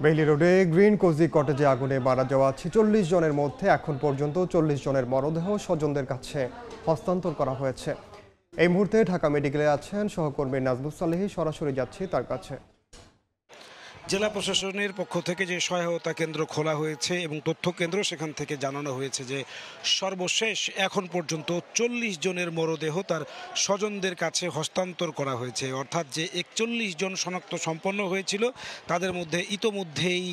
Bailey রোডে green cosy কটেজে আগুনে মারা যাওয়া ৪৬ জনের মধ্যে এখন পর্যন্ত ৪০ জনের মরদেহ স্বজনদের কাছে হস্তান্তর করা হয়েছে। এই মুহূর্তে ঢাকা মেডিকেলে আছেন সহকর্মী নাজমুস সালেহী, সরাসরি যাচ্ছি তার কাছে। জেলা প্রশাসনের পক্ষ থেকে যে সহায়তা কেন্দ্র খোলা হয়েছে এবং তথ্য কেন্দ্র, সেখান থেকে জানানো হয়েছে যে সর্বশেষ এখন পর্যন্ত ৪০ জনের মরদেহ তার স্বজনদের কাছে হস্তান্তর করা হয়েছে। অর্থাৎ যে ৪১ জন শনাক্ত সম্পন্ন হয়েছিল তাদের মধ্যে ইতোমধ্যেই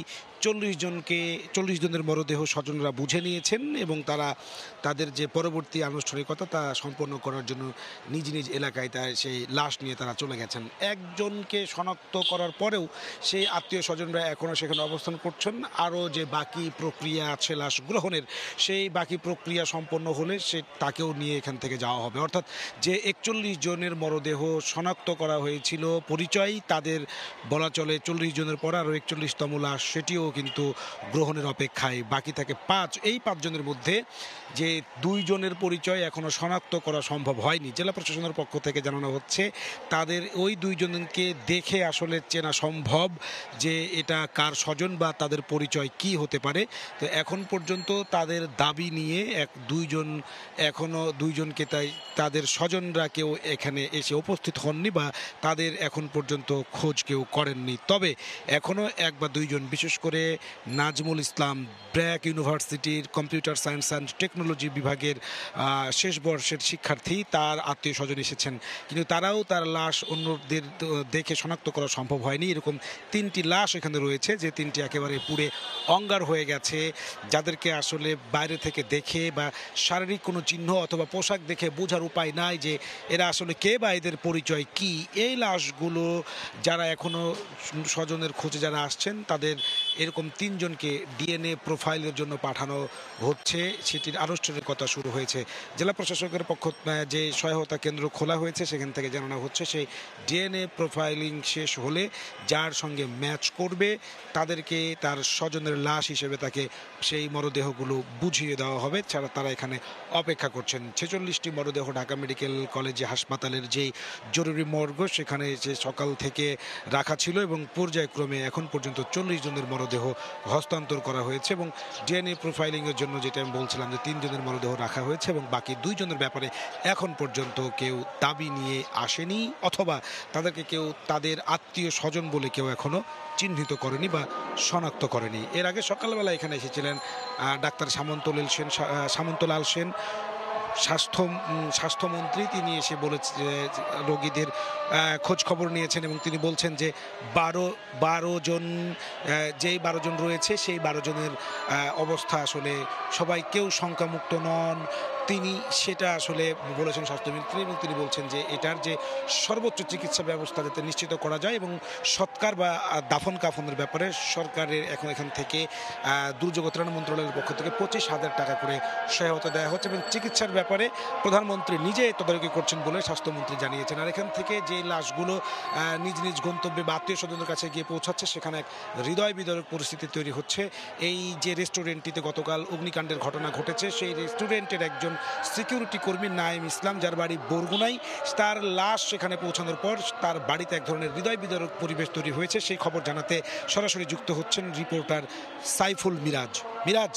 ৪০ জনের মরদেহ স্বজনরা বুঝে নিয়েছেন এবং তারা তাদের যে পরবর্তী আনুষ্ঠানিকতা তা সম্পন্ন করার জন্য নিজ নিজ এলাকায় সেই লাশ নিয়ে তারা চলে গেছেন। একজনকে শনাক্ত করার পরেও সেই আত্মীয় স্বজনরা এখনও সেখানে অবস্থান করছেন। আরও যে বাকি প্রক্রিয়া আছে লাশ গ্রহণের, সেই বাকি প্রক্রিয়া সম্পন্ন হলে তাকেও নিয়ে এখান থেকে যাওয়া হবে। অর্থাৎ যে ৪১ জনের মরদেহ শনাক্ত করা হয়েছিল পরিচয়, তাদের বলা চলে ৪০ জনের পর আরও ৪১তম লাশ সেটিও কিন্তু গ্রহণের অপেক্ষায়। বাকি থাকে ৫। এই ৫ জনের মধ্যে যে ২ জনের পরিচয় এখনও শনাক্ত করা সম্ভব হয়নি। জেলা প্রশাসনের পক্ষ থেকে জানানো হচ্ছে তাদের ওই ২ জনকে দেখে আসলে চেনা সম্ভব যে এটা কার স্বজন বা তাদের পরিচয় কি হতে পারে। তো এখন পর্যন্ত তাদের দাবি নিয়ে ২ জন এখনও ২ জনকে তাদের স্বজনরা কেউ এখানে এসে উপস্থিত হননি বা তাদের এখন পর্যন্ত খোঁজ কেউ করেননি। তবে এখনও ১ বা ২ জন, বিশেষ করে নাজমুল ইসলাম, ব্র্যাক ইউনিভার্সিটির কম্পিউটার সায়েন্স অ্যান্ড টেকনোলজি বিভাগের শেষ বর্ষের শিক্ষার্থী, তার আত্মীয় স্বজন এসেছেন, কিন্তু তারাও তার লাশ অন্যদের দেখে শনাক্ত করা সম্ভব হয়নি। এরকম ৩টি লাশ এখানে রয়েছে যে ৩টি একেবারে পুড়ে অঙ্গার হয়ে গেছে, যাদেরকে আসলে বাইরে থেকে দেখে বা শারীরিক কোনো চিহ্ন অথবা পোশাক দেখে বোঝার উপায় নাই যে এরা আসলে কে বা এদের পরিচয় কি। এই লাশগুলো যারা এখনও স্বজনের খোঁজে যারা আসছেন তাদের এরকম ৩ জনকে ডিএনএ প্রোফাইলের জন্য পাঠানো হচ্ছে, সেটির আনুষ্ঠানিকতা শুরু হয়েছে। জেলা প্রশাসকের পক্ষ যে সহায়তা কেন্দ্র খোলা হয়েছে সেখান থেকে জানানো হচ্ছে সেই ডিএনএ প্রোফাইলিং শেষ হলে যার সঙ্গে ম্যাচ করবে তাদেরকে তার স্বজনের লাশ হিসেবে তাকে সেই মরদেহগুলো বুঝিয়ে দেওয়া হবে। ছাড়া তারা এখানে অপেক্ষা করছেন। ৪৬টি মরদেহ ঢাকা মেডিকেল কলেজে হাসপাতালের যেই জরুরি মর্গ সেখানে যে সকাল থেকে রাখা ছিল এবং পর্যায়ক্রমে এখন পর্যন্ত ৪০ জনের মরদেহ হস্তান্তর করা হয়েছে এবং ডিএনএ প্রোফাইলিংয়ের জন্য যেটা আমি বলছিলাম যে ৩ জনের মরদেহ রাখা হয়েছে এবং বাকি ২ জনের ব্যাপারে এখন পর্যন্ত কেউ দাবি নিয়ে আসেনি অথবা তাদেরকে কেউ তাদের আত্মীয় স্বজন বলে কেউ এখনও চিহ্নিত করেনি বা শনাক্ত করেনি। এর আগে সকালবেলা এখানে এসেছিলেন ডাক্তার সামন্তলাল সেন, স্বাস্থ্যমন্ত্রী। তিনি এসে বলেছে রোগীদের খোঁজ খবর নিয়েছেন এবং তিনি বলছেন যে ১২ জন যেই ১২ জন রয়েছে সেই ১২ জনের অবস্থা আসলে সবাই কেউ শঙ্কামুক্ত নন। তিনি সেটা আসলে বলেছেন স্বাস্থ্যমন্ত্রী এবং তিনি বলছেন যে এটার যে সর্বোচ্চ চিকিৎসা ব্যবস্থা যাতে নিশ্চিত করা যায় এবং সৎকার বা দাফন কাফনের ব্যাপারে সরকারের এখান থেকে দুর্যোগ ত্রাণ মন্ত্রণালয়ের পক্ষ থেকে ২৫,০০০ টাকা করে সহায়তা দেওয়া হচ্ছে এবং চিকিৎসার ব্যাপারে প্রধানমন্ত্রী নিজে তদারকি করছেন বলে স্বাস্থ্যমন্ত্রী জানিয়েছেন। আর এখান থেকে যে লাশগুলো নিজ নিজ গন্তব্যে বা আত্মীয় স্বজনের কাছে গিয়ে পৌঁছাচ্ছে সেখানে এক হৃদয় বিদারক পরিস্থিতি তৈরি হচ্ছে। এই যে রেস্টুরেন্টটিতে গতকাল অগ্নিকাণ্ডের ঘটনা ঘটেছে, সেই রেস্টুরেন্টের একজন সিকিউরিটি কর্মী নাইম ইসলাম, যার বাড়ি বরগুনায়, তার লাশ সেখানে পৌঁছানোর পর তার বাড়িতে এক ধরনের হৃদয় বিদারক পরিবেশ তৈরি হয়েছে। সেই খবর জানাতে সরাসরি যুক্ত হচ্ছেন রিপোর্টার সাইফুল মিরাজ।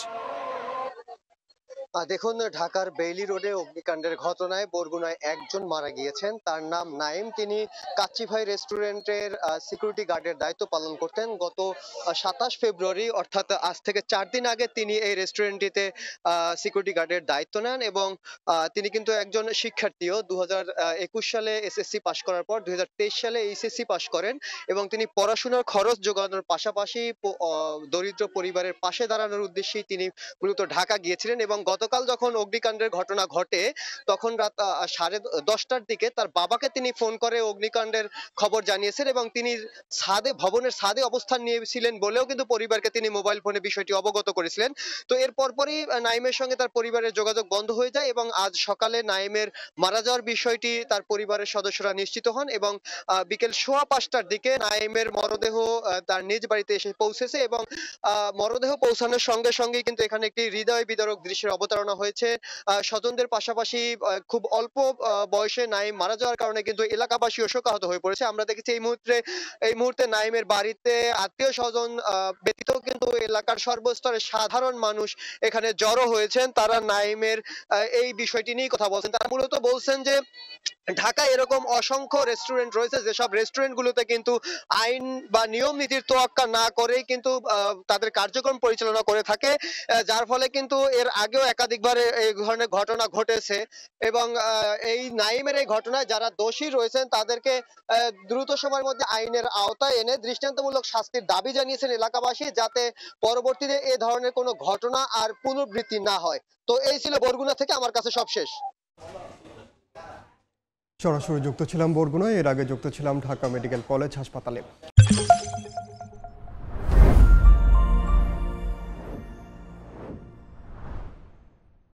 দেখুন, ঢাকার বেইলি রোডে অগ্নিকাণ্ডের ঘটনায় বরগুনায় একজন মারা গিয়েছেন। তার নাম নাইম। তিনি কাচ্চিভাই রেস্টুরেন্টের সিকিউরিটি গার্ডের দায়িত্ব পালন করতেন। গত ২৭ ফেব্রুয়ারি অর্থাৎ আজ থেকে ৪ দিন আগে তিনি এই রেস্টুরেন্টটিতে সিকিউরিটি গার্ডের দায়িত্ব নেন এবং তিনি কিন্তু একজন শিক্ষার্থীও। ২০২১ সালে এসএসসি পাশ করার পর ২০২৩ সালে এইচএসসি পাশ করেন এবং তিনি পড়াশোনার খরচ জোগানোর পাশাপাশি দরিদ্র পরিবারের পাশে দাঁড়ানোর উদ্দেশ্যেই তিনি মূলত ঢাকা গিয়েছিলেন এবং গতকাল যখন অগ্নিকাণ্ডের ঘটনা ঘটে তখন রাত 10:30টার দিকে তার বাবাকে তিনি ফোন করে অগ্নিকাণ্ডের খবর জানিয়েছেন এবং তিনি ভবনের ছাদে অবস্থান নিয়েছিলেন বলেও কিন্তু পরিবারকে তিনি মোবাইল ফোনে বিষয়টি অবগত করেছিলেন। তো এর পরপরই নাইমের সঙ্গে তার পরিবারের যোগাযোগ বন্ধ হয়ে যায় এবং আজ সকালে নাইমের মারা যাওয়ার বিষয়টি তার পরিবারের সদস্যরা নিশ্চিত হন এবং বিকেল 5:15টার দিকে নাইমের মরদেহ তার নিজ বাড়িতে এসে পৌঁছেছে এবং মরদেহ পৌঁছানোর সঙ্গে সঙ্গে কিন্তু এখানে একটি হৃদয় বিদারক দৃশ্যের অবতারণা প্রতারণা হয়েছে। স্বজনদের পাশাপাশি খুব অল্প বয়সে নাঈম মারা যাওয়ার কারণে কিন্তু এলাকাবাসীও শোকাহত হয়ে পড়েছে। আমরা দেখেছি এই মুহূর্তে নাঈমের বাড়িতে আত্মীয়-স্বজন ব্যতীত কিন্তু এলাকার সর্বস্তরের সাধারণ মানুষ এখানে জড়ো হয়েছেন। তারা নাঈমের এই বিষয়টি নিয়ে কথা বলছেন। তারা মূলত বলছেন যে ঢাকায় এরকম অসংখ্য রেস্টুরেন্ট রয়েছে, যেসব রেস্টুরেন্ট গুলোতে কিন্তু আইন বা নিয়ম নীতির তোয়াক্কা না করেই কিন্তু তাদের কার্যক্রম পরিচালনা করে থাকে, যার ফলে কিন্তু এর আগেও একাধিকবার এই ধরনের ঘটনা ঘটেছে। এবং এই নাঈমের এই ঘটনায় যারা দোষী রয়েছেন তাদেরকে দ্রুত সময়ের মধ্যে আইনের আওতায় এনে দৃষ্টান্তমূলক শাস্তির দাবি জানিয়েছেন এলাকাবাসী, যাতে পরবর্তীতে এ ধরনের কোনো ঘটনা আর পুনরাবৃত্তি না হয়। তো এই ছিল বরগুনা থেকে আমার কাছে সব শেষ। সরাসরি যুক্ত ছিলাম বরগুনায়, এর আগে যুক্ত ছিলাম ঢাকা মেডিকেল কলেজ হাসপাতালে।